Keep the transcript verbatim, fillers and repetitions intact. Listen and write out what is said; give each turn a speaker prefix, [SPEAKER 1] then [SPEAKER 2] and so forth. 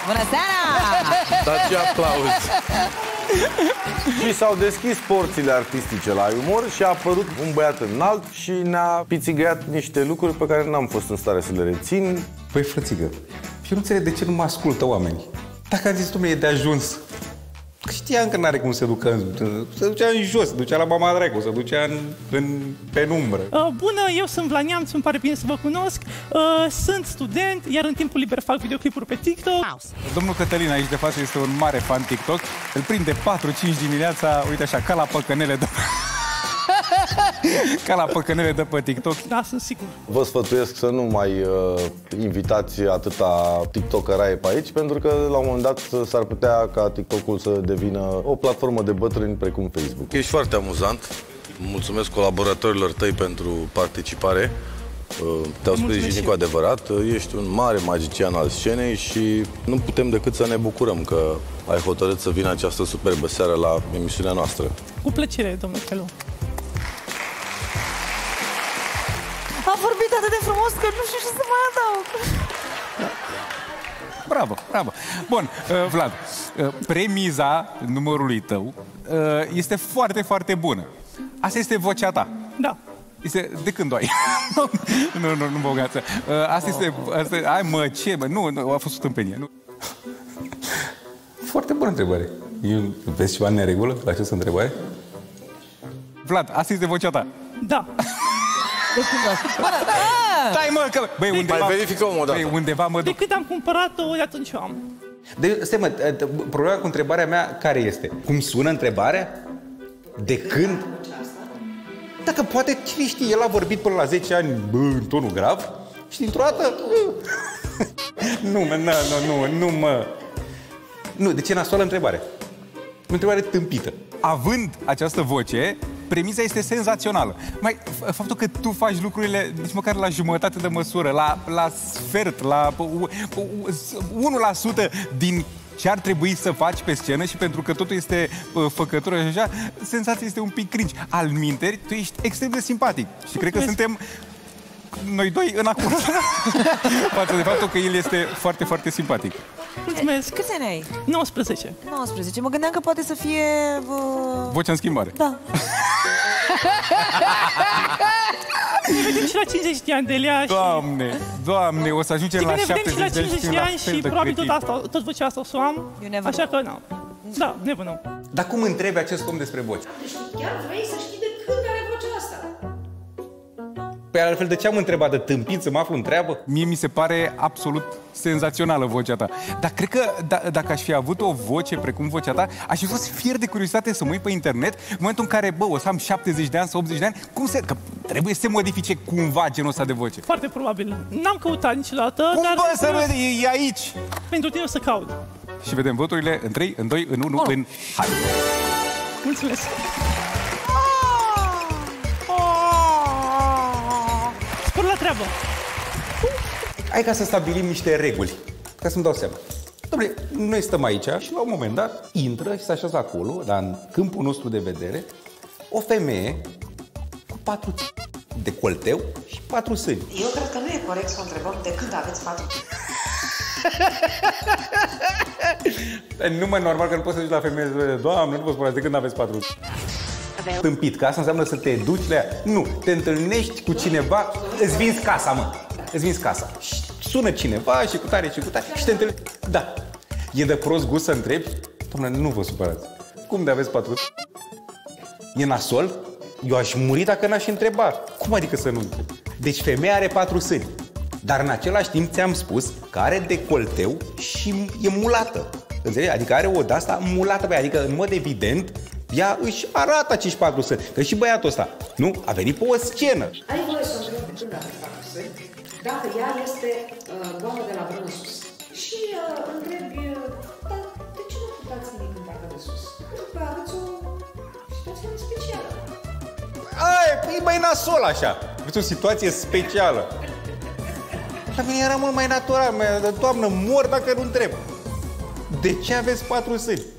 [SPEAKER 1] Bună seara!
[SPEAKER 2] Dați aplauzi. Și s-au deschis porțile artistice la umor și a apărut un băiat înalt și ne-a pițigăiat niște lucruri pe care n-am fost în stare să le rețin.
[SPEAKER 3] Păi, frățică, eu nu înțeleg de ce nu mă ascultă oamenii. Dacă am zis, domnule, e de ajuns. Știam că n-are cum să ducă în, se ducea în jos, se ducea la mama dracu, se ducea în, în penumbră.
[SPEAKER 4] Uh, bună, eu sunt Vlaneamț, îmi pare bine să vă cunosc. Uh, sunt student, iar în timpul liber fac videoclipuri pe TikTok.
[SPEAKER 3] Domnul Cătălin aici de față este un mare fan TikTok. Îl prinde patru cinci dimineața, uite așa, ca la păcănele de... ca la păcănele de pe TikTok.
[SPEAKER 4] Da, sunt sigur.
[SPEAKER 2] Vă sfătuiesc să nu mai uh, invitați atâta tiktokeraie pe aici, pentru că la un moment dat s-ar putea ca TikTok-ul să devină o platformă de bătrâni precum Facebook. Ești foarte amuzant. Mulțumesc colaboratorilor tăi pentru participare. Te-au sprijinit cu adevărat. Ești un mare magician al scenei și nu putem decât să ne bucurăm că ai hotărât să vină această superbă seară la emisiunea noastră.
[SPEAKER 4] Cu plăcere, domnul Chelu.
[SPEAKER 1] A vorbit atât de frumos că nu știu ce să mai adaug.
[SPEAKER 3] Bravo, bravo. Bun, uh, Vlad, uh, premiza numărului tău uh, este foarte, foarte bună. Asta este vocea ta.
[SPEAKER 4] Da.
[SPEAKER 3] Este, de când o ai? nu, nu, nu băgați. Uh, asta este, asta, ai mă, ce, mă, nu, nu, a fost o tâmpenie, nu? Foarte bună întrebare. Eu, vezi ceva neregulă la această întrebare? Vlad, asta este vocea ta.
[SPEAKER 4] Da.
[SPEAKER 3] Stai, mă, că... Băi, undeva...
[SPEAKER 2] Mai verificăm o dată.
[SPEAKER 3] Băi, undeva mă duc.
[SPEAKER 4] De cât am cumpărat-o, de atunci am.
[SPEAKER 3] De, stai, mă, problema cu întrebarea mea care este? Cum sună întrebarea? De când? Dacă poate, cine știe, el a vorbit până la zece ani bă, în tonul grav și dintr-o dată... nu, mă, nu, nu, nu, nu, mă... Nu, de ce nasoală întrebare? O întrebare tâmpită. Având această voce, premisa este senzațională. Mai, faptul că tu faci lucrurile nici măcar la jumătate de măsură, la, la sfert, la unu la sută din ce ar trebui să faci pe scenă și pentru că totul este făcătură și așa, senzația este un pic cringe. Alminteri, tu ești extrem de simpatic și cred că suntem noi doi în acord față de faptul că el este foarte, foarte simpatic.
[SPEAKER 4] Mulțumesc.
[SPEAKER 1] Câți ani ai?
[SPEAKER 4] nouăsprezece.
[SPEAKER 1] nouăsprezece. Mă gândeam că poate să fie... Uh...
[SPEAKER 3] Vocea în schimbare.
[SPEAKER 1] Da.
[SPEAKER 4] Ne vedem și la cincizeci de ani de Elia și...
[SPEAKER 3] Doamne, Doamne, o să ajungem la șaptezeci de ani
[SPEAKER 4] și la cincizeci de ani și probabil tot asta, tot vocea asta o să o am. Așa că, nu. Da, never know.
[SPEAKER 3] Dar cum întrebi acest om despre voce?
[SPEAKER 5] Deci chiar vrei să știi de când are vocea asta?
[SPEAKER 3] Pe altfel, de ce am întrebat de tâmpit să mă aflu în treabă? Mie mi se pare absolut senzațională vocea ta. Dar cred că da, dacă aș fi avut o voce precum vocea ta, aș fi fost fier de curiozitate să mă uit pe internet în momentul în care, bă, o să am șaptezeci de ani sau optzeci de ani, cum se... Că trebuie să se modifice cumva genul ăsta de voce.
[SPEAKER 4] Foarte probabil. N-am căutat niciodată,
[SPEAKER 3] cum,
[SPEAKER 4] dar...
[SPEAKER 3] Cum, bă, să vede, e aici!
[SPEAKER 4] Pentru tine o să caut.
[SPEAKER 3] Și vedem voturile în trei, în doi, în unu, în... Hai!
[SPEAKER 4] Mulțumesc! Spor la treabă!
[SPEAKER 3] Hai ca să stabilim niște reguli, ca să-mi dau seama. Dom'le, noi stăm aici și la un moment dat intră și se așează acolo, dar în câmpul nostru de vedere, o femeie cu patru de colteu și patru sâni.
[SPEAKER 5] Eu cred că nu e corect să o întrebăm de când aveți patru.
[SPEAKER 3] Nu mai normal că nu poți să zici la femeie, Doamne, nu poți spune de când aveți patru. Tâmpit, că asta înseamnă să te duci la ea. Nu, te întâlnești cu cineva, îți vinzi casa, mă. Îți vinzi casa. Sună cineva și cu tare și cu tare și te întâlnești. Da. E de prost gust să întrebi? Doamne, nu vă supărați. Cum de aveți patru? E nasol? Eu aș muri dacă n-aș întreba. Cum adică să nu întreb? Deci femeia are patru sâni. Dar în același timp ți-am spus că are decolteu și e mulată. Înțelegi? Adică are o de-asta mulată pe ea. Adică, în mod evident, ea își arată acești patru sâni. Că și băiatul ăsta, nu? A venit pe o scenă.
[SPEAKER 5] Ai voie să o întrebi de când aveți patru sâni, dacă ea este uh, doamnă de la Brână Sus. Și uh, întrebi, uh, dar de ce nu puteți nimic în partea de sus? Pentru că aveți o situație mai specială.
[SPEAKER 3] Ai, e mai nasol așa. Aveți o situație specială. La mine era mult mai natural. Doamnă, mor dacă nu întreb. De ce aveți patru sâni?